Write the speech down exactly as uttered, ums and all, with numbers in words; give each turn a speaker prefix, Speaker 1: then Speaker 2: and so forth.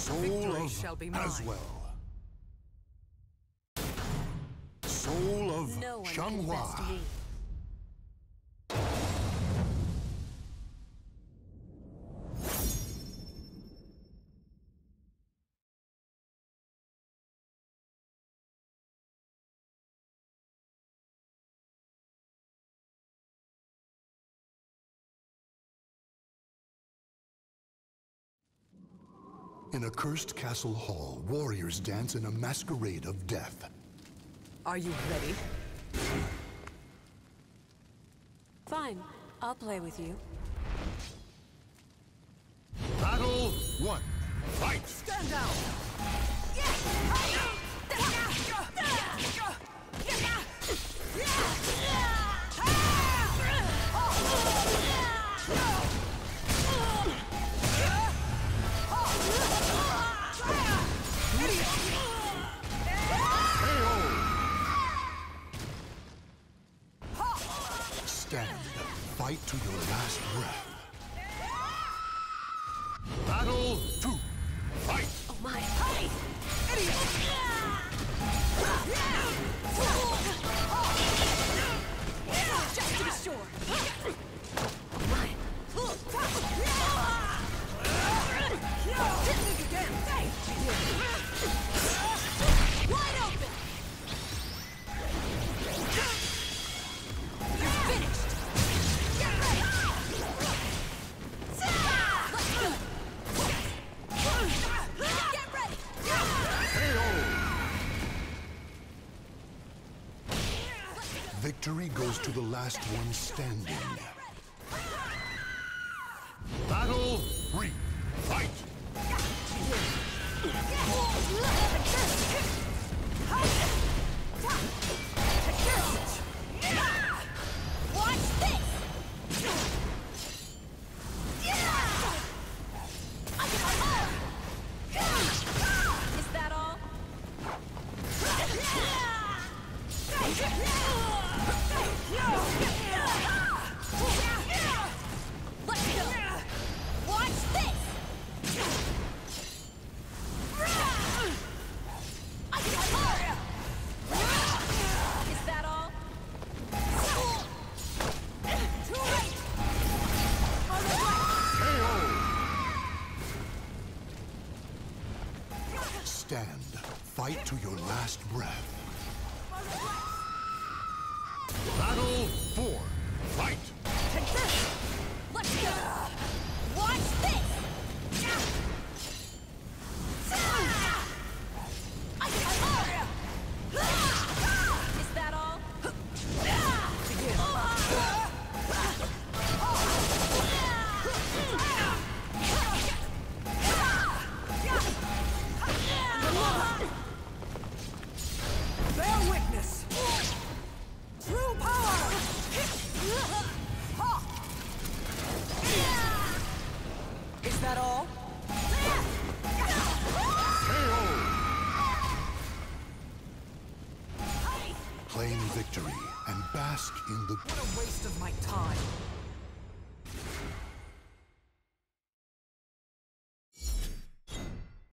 Speaker 1: Soul
Speaker 2: Victory
Speaker 1: of
Speaker 2: shall be mine.
Speaker 1: as well. Soul of
Speaker 3: No one can
Speaker 1: Changhua.
Speaker 3: best me.
Speaker 1: In a cursed castle hall, warriors dance in a masquerade of death.
Speaker 2: Are you ready?
Speaker 3: Fine, I'll play with you.
Speaker 1: Battle one. Fight!
Speaker 2: Stand down!
Speaker 1: Stand. Fight to your last breath. Battle two. Fight!
Speaker 3: Oh my! Hey!
Speaker 2: Just to be sure!
Speaker 3: My!
Speaker 2: Hit me again! Hey! Wide open! You're finished! Get ready! Let's go! Get ready!
Speaker 1: Victory goes to the last one standing. Battle three. Fight!
Speaker 2: Watch this!
Speaker 3: Is that all?
Speaker 2: Let's go! Watch this!
Speaker 3: Is that all?
Speaker 2: Too late!
Speaker 1: Stand. Fight to your last breath. Battle four. Fight!
Speaker 2: Take this! Let's go! Watch this!
Speaker 3: Is that all?
Speaker 2: Begin! Bear witness! True power! Is that all?
Speaker 1: Claim victory and bask in the...
Speaker 2: What a waste of my time.